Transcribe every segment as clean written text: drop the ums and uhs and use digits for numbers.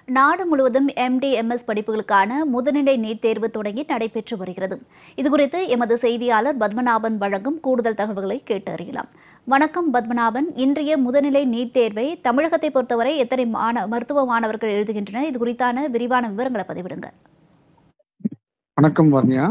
நாடு முழுவதும் MD/MS படிப்புகளுக்கான முதுநிலை நீட் தேர்வு தொடங்கி நடைபெற்று வருகிறது. இதுகுறித்து எமது செய்தியாளர் பத்மநாபன் வழங்கும் கூடுதல் தகவல்களை கேட்டு அறியலாம். வணக்கம் பத்மநாபன், இன்றைய முதுநிலை நீட் தேர்வை தமிழகத்தை பொறுத்தவரை எத்தனை மருத்துவ மாணவர்கள் எழுதுகின்றனர்? இது குறித்தான விரிவான விவரங்களை பதிவிடுங்க. வணக்கம் வர்ணியா.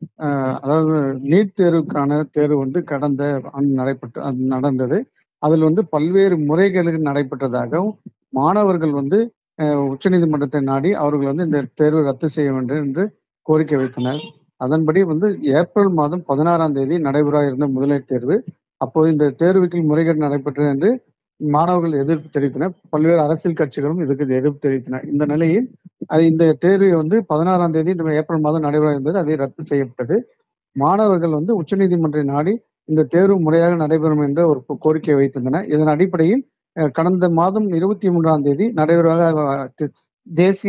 அதாவது நீட் தேர்வுக்கான தேர்வு கடந்த ஆண்டு நடந்தது. அதில் பல்வேறு முறைகேடுகள் நடைபெற்றதாகவும் மாணவர்கள் உச்சநீதிமன்றத்தை நாடி அவர்கள் இந்த தேர்வை ரத்து செய்ய வேண்டும் என்று கோரிக்கை வைத்தனர். அதன்படி ஏப்ரல் மாதம் 16ஆம் தேதி நடைபெற இருந்த முதல்நிலை தேர்வு, அப்போது இந்த தேர்வுக்கு முறைகேடு நடைபெற்றது என்று மாணவர்கள் எதிர்ப்பு தெரிவித்தனர். பல்வேறு அரசியல் கட்சிகளும் இதுக்கு எதிர்ப்பு தெரிவித்தனர். இந்த நிலையில் இந்த தேர்வை 16ஆம் தேதி ஏப்ரல் மாதம் நடைபெற இருந்தது, அதை ரத்து செய்யப்பட்டது. மாணவர்கள் உச்சநீதிமன்றத்தை நாடி இந்த தேர்வு முறையாக நடைபெறும் என்ற ஒரு கோரிக்கை வைத்திருந்தனர். இதன் அடிப்படையில் கடந்த மாதம் 23ஆம் தேதி நடைபெறுவதாக தேசிய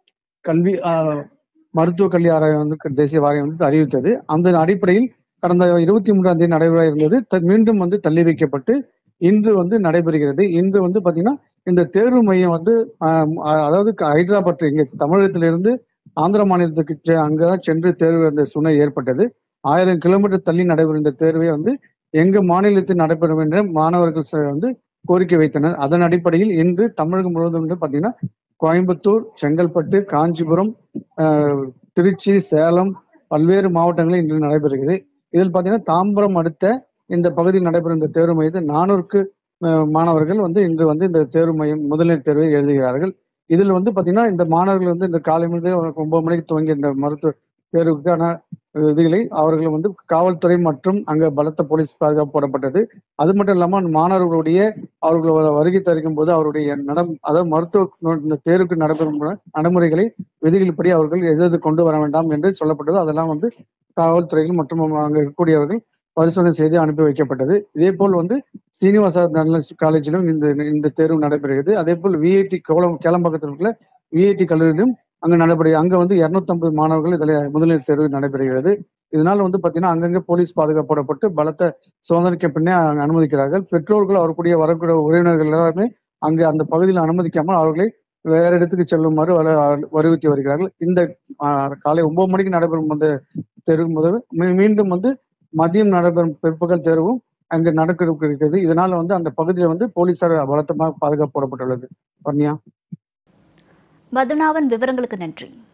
கல்வி மருத்துவக் கல்வி ஆராயம் தேசிய வாரியம் அறிவித்தது. அந்த அடிப்படையில் கடந்த 23ஆம் தேதி நடைபெற இருந்தது மீண்டும் தள்ளி வைக்கப்பட்டு இன்று நடைபெறுகிறது. இன்று பாத்தீங்கன்னா இந்த தேர்வு மையம் அதாவது ஹைதராபாத், இங்க தமிழகத்திலிருந்து ஆந்திர மாநிலத்துக்கு அங்கதான் சென்று தேர்வு அந்த சூழ்நிலை ஏற்பட்டது. 1000 கிலோமீட்டர் தள்ளி நடைபெறும் இந்த தேர்வை எங்க மாநிலத்தில் நடைபெறும் என்று மாணவர்கள் கோரிக்கை வைத்தனர். அதன் அடிப்படையில் இன்று தமிழகம் முழுவதும் பாத்தீங்கன்னா கோயம்புத்தூர், செங்கல்பட்டு, காஞ்சிபுரம், திருச்சி, சேலம் பல்வேறு மாவட்டங்களில் இன்று நடைபெறுகிறது. இதில் பாத்தீங்கன்னா தாம்பரம் அடுத்த இந்த பகுதியில் நடைபெறும் இந்த தேர்வு மையத்தில் 400 மாணவர்கள் இன்று இந்த தேர்வு மையம் முதல்நிலை தேர்வை எழுதுகிறார்கள். இதில் பாத்தீங்கன்னா இந்த மாணவர்கள் இந்த காலை முதல் 9 மணிக்கு துவங்கிய இந்த மருத்துவ தேர்வுக்கான விதிகளை அவர்கள் காவல்துறை மற்றும் அங்க பலத்த போலீஸ் பாதுகாப்பு போடப்பட்டது. அது மட்டும் இல்லாமல் மாணவர்களுடைய அவர்கள் வருகை தரிக்கும் போது அவருடைய அதாவது மருத்துவ இந்த தேர்வுக்கு நடைபெறும் நடைமுறைகளை விதிகளின்படி அவர்கள் எது கொண்டு வர வேண்டாம் என்று சொல்லப்பட்டது. அதெல்லாம் காவல்துறைகள் மற்றும் அங்க இருக்கக்கூடியவர்கள் பரிசோதனை செய்து அனுப்பி வைக்கப்பட்டது. இதே போல் ஸ்ரீனிவாசா காலேஜிலும் இந்த தேர்வு நடைபெறுகிறது. அதே போல் VIT கேளம்பாக்கத்தில் உள்ள VIT கல்லூரியிலும் அங்க நடைபெறுகிறது. அங்க 250 மாணவர்கள் இதில் முதல்நிலை தேர்வு நடைபெறுகிறது. இதனால பாத்தீங்கன்னா அங்கங்க போலீஸ் பாதுகாப்பு போடப்பட்டு பலத்த சோதனைக்கு பின்னே அனுமதிக்கிறார்கள். பெற்றோர்கள் அவருடைய வரக்கூடிய உறவினர்கள் எல்லாருமே அங்கு அந்த பகுதியில் அனுமதிக்காமல் அவர்களை வேற இடத்துக்கு செல்லுமாறு வலியுறுத்தி வருகிறார்கள். இந்த காலை 9 மணிக்கு நடைபெறும் அந்த தேர்வு முதல் மீண்டும் மதியம் நடைபெறும் பிற்பகல் தேர்வும் அங்கு நடக்க இருக்கிறது. இதனால அந்த பகுதியில் போலீசார் பலத்தமாக பாதுகாப்பு போடப்பட்டுள்ளது. வர்ணியா. பத்மநாபன், விவரங்களுக்கு நன்றி.